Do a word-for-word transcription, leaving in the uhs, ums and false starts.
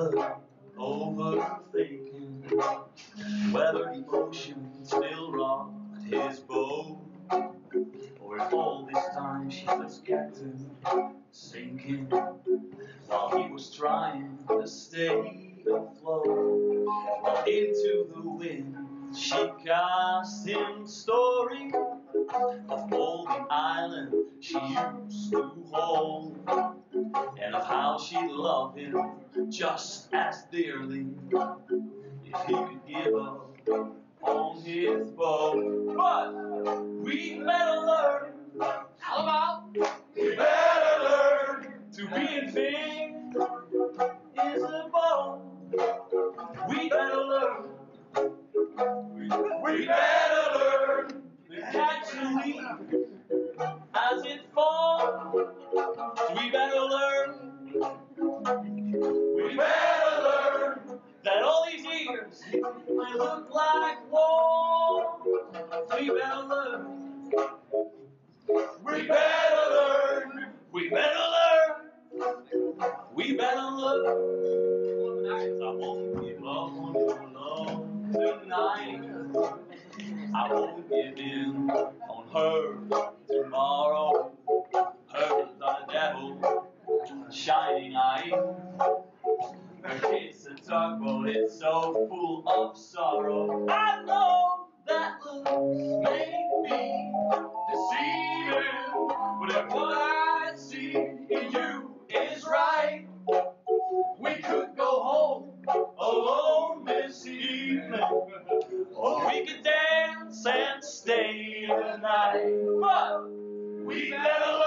love, overthinking whether the ocean still rocked his boat, or if all this time she just kept him sinking while he was trying to stay afloat. While into the wind she cast him story of all the island she used to hold, and of how she'd love him just as dearly if he could give up on his boat. But we better learn. How about we better learn to be in thing is a boat. We better learn. We better learn to catch and leave as it falls. We better learn. We better learn that all these years may look like war. We better learn. We better learn. We better learn. We better learn. I won't give up on your love tonight. I won't give in on her tomorrow. Hers are the devil, shining eye. Her kiss a tugboat, it's so full of sorrow. I know that looks may be deceiving, but if what I see in you is right, we could go home alone this evening, or we could dance and stay the night. But we better